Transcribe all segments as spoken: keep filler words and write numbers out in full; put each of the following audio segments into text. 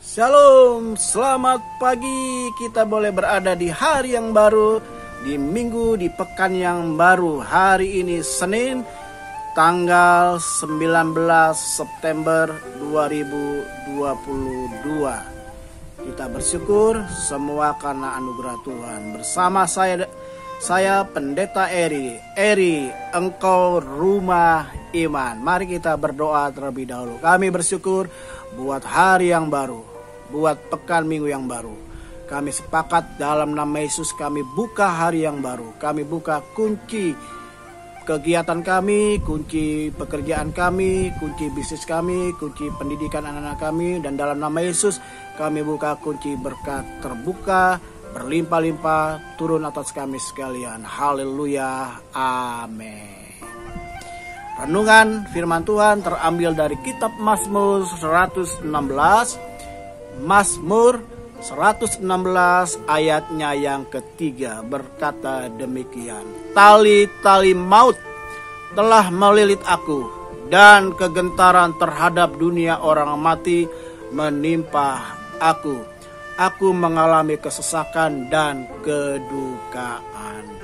Shalom, selamat pagi. Kita boleh berada di hari yang baru, di minggu, di pekan yang baru. Hari ini Senin, tanggal sembilan belas September dua ribu dua puluh dua. Kita bersyukur semua karena anugerah Tuhan. Bersama saya, saya Pendeta Eri. Eri, engkau rumah iman. Mari kita berdoa terlebih dahulu. Kami bersyukur buat hari yang baru, buat pekan minggu yang baru. Kami sepakat dalam nama Yesus, kami buka hari yang baru. Kami buka kunci kegiatan kami, kunci pekerjaan kami, kunci bisnis kami, kunci pendidikan anak-anak kami. Dan dalam nama Yesus kami buka kunci berkat terbuka, berlimpah-limpah turun atas kami sekalian. Haleluya, amin. Renungan firman Tuhan terambil dari kitab Mazmur seratus enam belas. Mazmur seratus enam belas ayatnya yang ketiga berkata demikian. Tali-tali maut telah melilit aku, dan kegentaran terhadap dunia orang mati menimpa aku. Aku mengalami kesesakan dan kedukaan.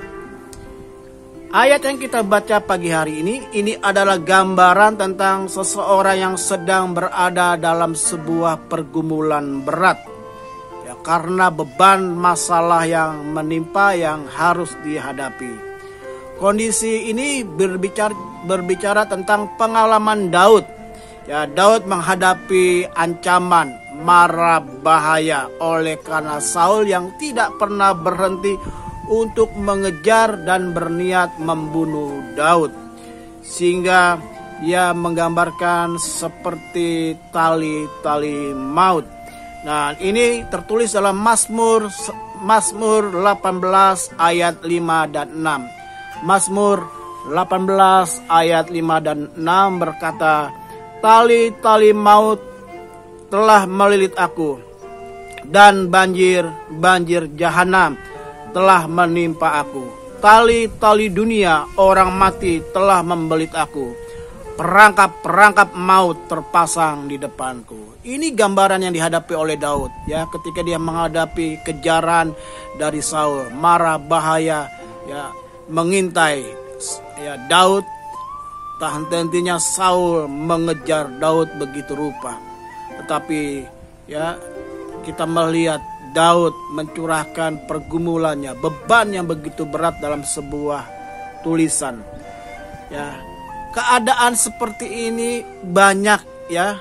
Ayat yang kita baca pagi hari ini, ini adalah gambaran tentang seseorang yang sedang berada dalam sebuah pergumulan berat. Ya, karena beban masalah yang menimpa yang harus dihadapi. Kondisi ini berbicara, berbicara tentang pengalaman Daud. Ya, Daud menghadapi ancaman, mara bahaya oleh karena Saul yang tidak pernah berhenti untuk mengejar dan berniat membunuh Daud, sehingga ia menggambarkan seperti tali-tali maut. Nah, ini tertulis dalam Mazmur Mazmur delapan belas ayat lima dan enam. Mazmur delapan belas ayat lima dan enam berkata, tali-tali maut telah melilit aku, dan banjir banjir jahanam telah menimpa aku. Tali-tali dunia orang mati telah membelit aku. Perangkap-perangkap maut terpasang di depanku. Ini gambaran yang dihadapi oleh Daud, ya, ketika dia menghadapi kejaran dari Saul, mara bahaya ya mengintai ya Daud. Tak henti-hentinya Saul mengejar Daud begitu rupa. Tetapi ya kita melihat Daud mencurahkan pergumulannya, beban yang begitu berat dalam sebuah tulisan. Ya, keadaan seperti ini banyak ya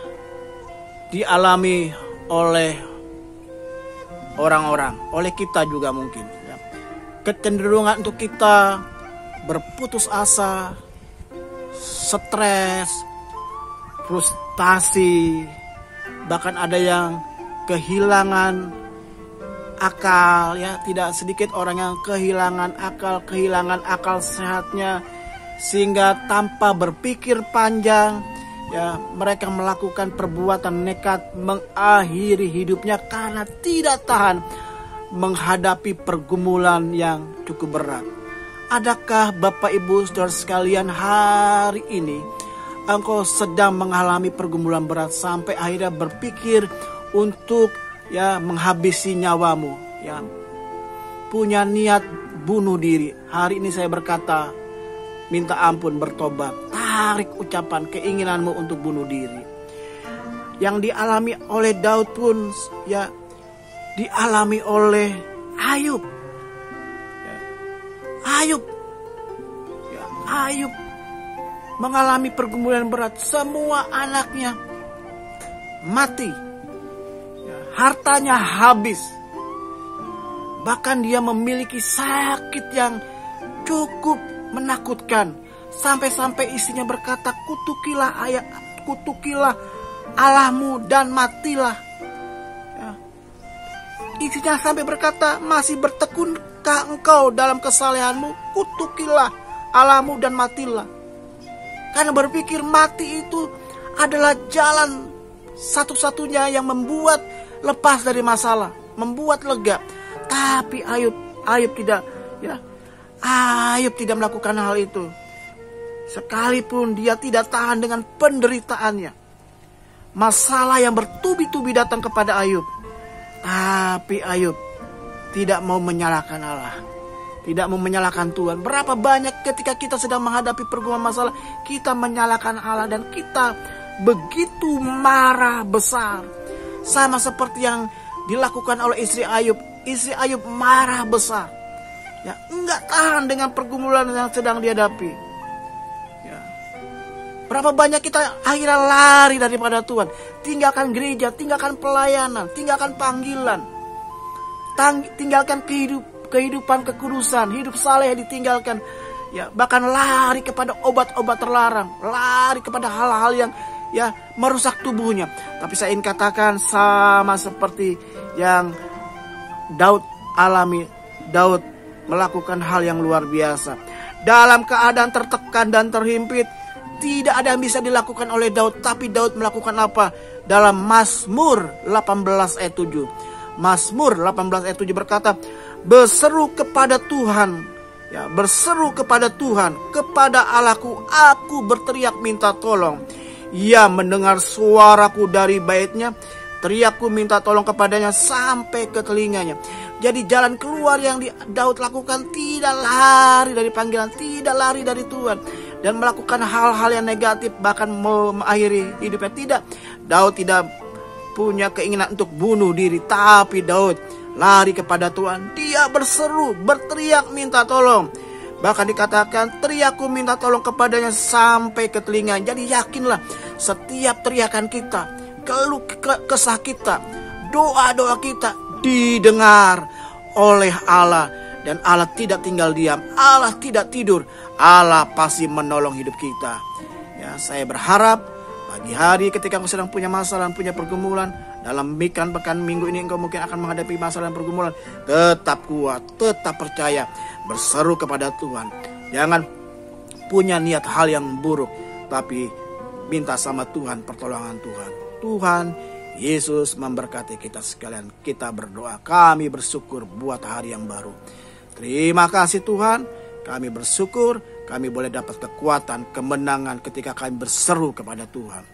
dialami oleh orang-orang, oleh kita juga mungkin. Ya. Kecenderungan untuk kita berputus asa, stres, frustasi, bahkan ada yang kehilangan akal, ya, tidak sedikit orang yang kehilangan akal, kehilangan akal sehatnya, sehingga tanpa berpikir panjang, ya, mereka melakukan perbuatan nekat mengakhiri hidupnya karena tidak tahan menghadapi pergumulan yang cukup berat. Adakah Bapak Ibu Saudara sekalian hari ini engkau sedang mengalami pergumulan berat sampai akhirnya berpikir untuk ya menghabisi nyawamu, ya, punya niat bunuh diri? Hari ini saya berkata, minta ampun, bertobat, tarik ucapan keinginanmu untuk bunuh diri. Yang dialami oleh Daud pun ya dialami oleh Ayub. Ya. Ayub, ya, Ayub mengalami pergumulan berat, semua anaknya mati. Hartanya habis. Bahkan dia memiliki sakit yang cukup menakutkan. Sampai-sampai istrinya berkata, kutukilah ayat, kutukilah Allahmu dan matilah. Ya. Istrinya sampai berkata, masih bertekunkah engkau dalam kesalehanmu? Kutukilah Allahmu dan matilah. Karena berpikir mati itu adalah jalan satu-satunya yang membuat lepas dari masalah, membuat lega. Tapi Ayub, Ayub tidak, ya, Ayub tidak melakukan hal itu. Sekalipun dia tidak tahan dengan penderitaannya, masalah yang bertubi-tubi datang kepada Ayub. Tapi Ayub tidak mau menyalahkan Allah, tidak mau menyalahkan Tuhan. Berapa banyak ketika kita sedang menghadapi pergumulan masalah, kita menyalahkan Allah dan kita begitu marah besar. Sama seperti yang dilakukan oleh istri Ayub. Istri Ayub marah besar, ya, enggak tahan dengan pergumulan yang sedang dihadapi. Ya. Berapa banyak kita akhirnya lari daripada Tuhan, tinggalkan gereja, tinggalkan pelayanan, tinggalkan panggilan, tang- tinggalkan kehidup, kehidupan kekudusan, hidup saleh ditinggalkan, ya, bahkan lari kepada obat-obat terlarang, lari kepada hal-hal yang ya merusak tubuhnya. Tapi saya ingin katakan sama seperti yang Daud alami. Daud melakukan hal yang luar biasa. Dalam keadaan tertekan dan terhimpit, tidak ada yang bisa dilakukan oleh Daud. Tapi Daud melakukan apa? Dalam Mazmur delapan belas ayat tujuh. Mazmur delapan belas ayat tujuh berkata, berseru kepada Tuhan, ya, berseru kepada Tuhan, kepada Allahku, aku berteriak minta tolong. Ia mendengar suaraku dari baitnya, teriakku minta tolong kepadanya sampai ke telinganya. Jadi jalan keluar yang di Daud lakukan tidak lari dari panggilan, tidak lari dari Tuhan, dan melakukan hal-hal yang negatif, bahkan mengakhiri hidupnya. Tidak, Daud tidak punya keinginan untuk bunuh diri, tapi Daud lari kepada Tuhan. Dia berseru, berteriak minta tolong. Bahkan dikatakan teriakku minta tolong kepadanya sampai ke telinga. Jadi yakinlah setiap teriakan kita, keluh kesah kita, doa-doa kita didengar oleh Allah. Dan Allah tidak tinggal diam, Allah tidak tidur, Allah pasti menolong hidup kita. Ya, saya berharap pagi hari ketika engkau sedang punya masalah, punya pergumulan, dalam mikan pekan minggu ini engkau mungkin akan menghadapi masalah dan pergumulan, tetap kuat, tetap percaya, berseru kepada Tuhan. Jangan punya niat hal yang buruk, tapi minta sama Tuhan pertolongan Tuhan. Tuhan Yesus memberkati kita sekalian. Kita berdoa, kami bersyukur buat hari yang baru. Terima kasih Tuhan, kami bersyukur kami boleh dapat kekuatan, kemenangan ketika kami berseru kepada Tuhan.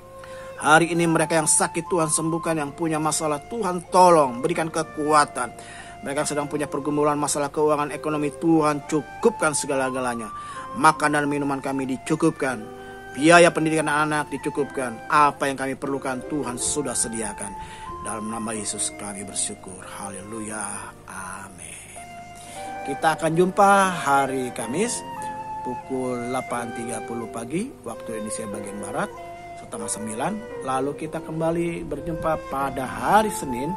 Hari ini mereka yang sakit Tuhan sembuhkan, yang punya masalah Tuhan tolong, berikan kekuatan. Mereka yang sedang punya pergumulan masalah keuangan, ekonomi, Tuhan cukupkan segala-galanya. Makan dan minuman kami dicukupkan, biaya pendidikan anak dicukupkan. Apa yang kami perlukan Tuhan sudah sediakan. Dalam nama Yesus kami bersyukur. Haleluya. Amin. Kita akan jumpa hari Kamis pukul delapan tiga puluh pagi waktu Indonesia bagian Barat, setengah sembilan. Lalu kita kembali berjumpa pada hari Senin,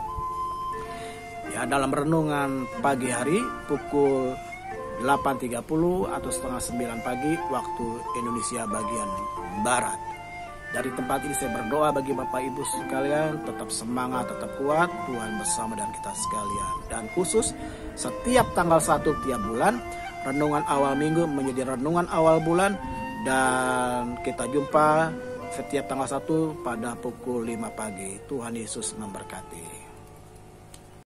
ya, dalam renungan pagi hari pukul delapan tiga puluh atau setengah sembilan pagi waktu Indonesia bagian Barat. Dari tempat ini saya berdoa bagi Bapak Ibu sekalian, tetap semangat, tetap kuat, Tuhan bersama dengan kita sekalian. Dan khusus setiap tanggal satu tiap bulan, renungan awal minggu menjadi renungan awal bulan. Dan kita jumpa setiap tanggal satu pada pukul lima pagi. Tuhan Yesus memberkati.